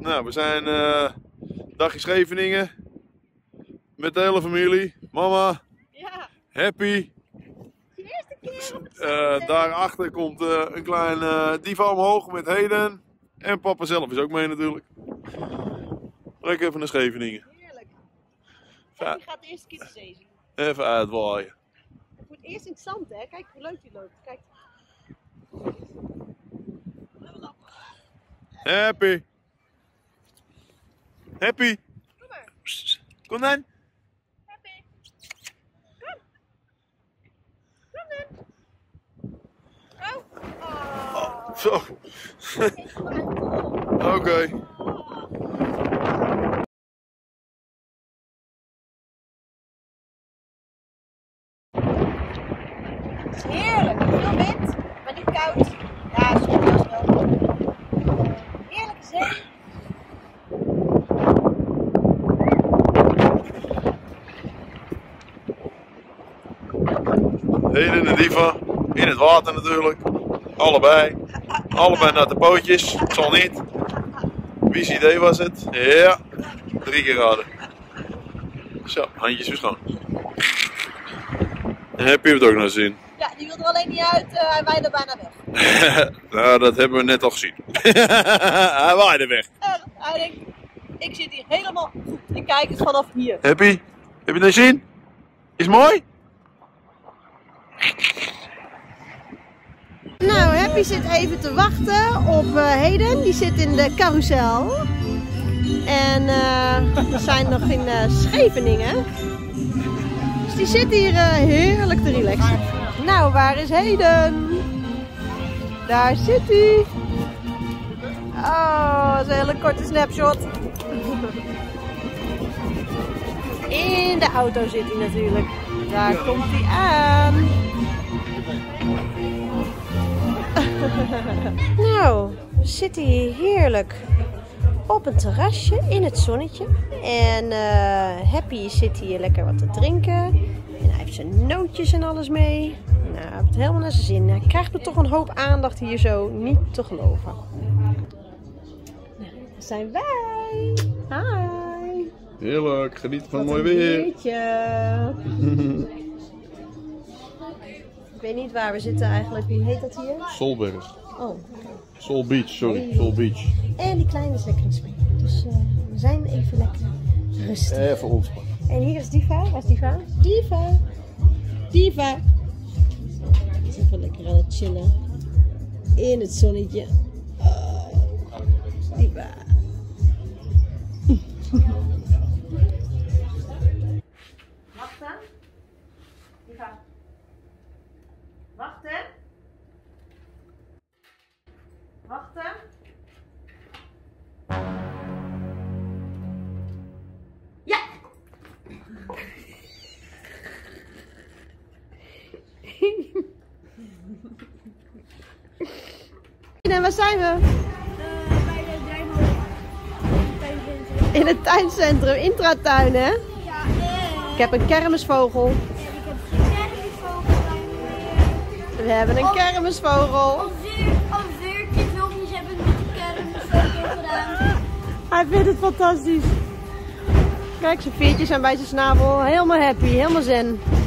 Nou, we zijn dagje Scheveningen met de hele familie. Mama, Ja, happy. de eerste keer op het strand. Daarachter komt een klein diva omhoog met Heden. En papa zelf is ook mee natuurlijk. Lekker even naar Scheveningen. Heerlijk. Ja. En die gaat de eerste keer de zee zien. Even uitwaaien. Het wordt eerst in het zand, hè? Kijk hoe leuk die loopt. Kijk. Happy. Happy. Kom maar. Psst. Kom dan. Happy. Kom. Kom dan. Oh. Oh. Zo. Oké. Het is heerlijk. Veel wind, maar niet koud. Ja, soms wel. Heerlijke zee. Heden en diva. In het water natuurlijk. Allebei. Allebei naar de pootjes. Het zal niet. Wie's idee was het? Ja. 3 keer raden. Zo, handjes weer schoon. En heb je het ook nog zien? Ja, die wil er alleen niet uit. Hij waaide bijna weg. Nou, dat hebben we net al gezien. Hij waaide weg. Hij denkt, ik zit hier helemaal goed. Ik kijk het vanaf hier. Happy? Heb je het nou zien? Is mooi? Nou, Happy zit even te wachten op Heden. Die zit in de carousel. En we zijn nog in Scheveningen. Dus die zit hier heerlijk te relaxen. Nou, waar is Heden? Daar zit hij. Oh, dat is een hele korte snapshot. In de auto zit hij natuurlijk. Daar komt hij aan. Nou, we zitten hier heerlijk op een terrasje in het zonnetje. En Happy zit hier lekker wat te drinken. En hij heeft zijn nootjes en alles mee. Nou, hij heeft het helemaal naar zijn zin. Hij krijgt er toch een hoop aandacht hier zo, niet te geloven. Nou, daar zijn wij. Hi. Heerlijk, geniet van Wat mooi een weer. weertje. Ik weet niet waar we zitten eigenlijk. Wie heet dat hier? Solberg. Oh. Sol Beach, sorry. Sol Beach. En die kleine is lekker aan het springen. Dus we zijn even lekker rustig. Even ontspannen. En hier is Diva. Waar is Diva? Diva. Diva. Die is even lekker aan het chillen. In het zonnetje. Oh. Diva. Wachten. Diva. Wachten. Wachten. Ja! En waar zijn we? Bij de Drijfhoek. In het tuincentrum, Intratuin, hè? Ja, Ik heb een kermisvogel. ik heb geen kermisvogel bij me. We hebben een kermisvogel. Al 14 filmpjes heb ik met de kermisvogel gedaan. Hij vindt het fantastisch. Kijk, zijn veertjes zijn bij zijn snavel. Helemaal happy, helemaal zen.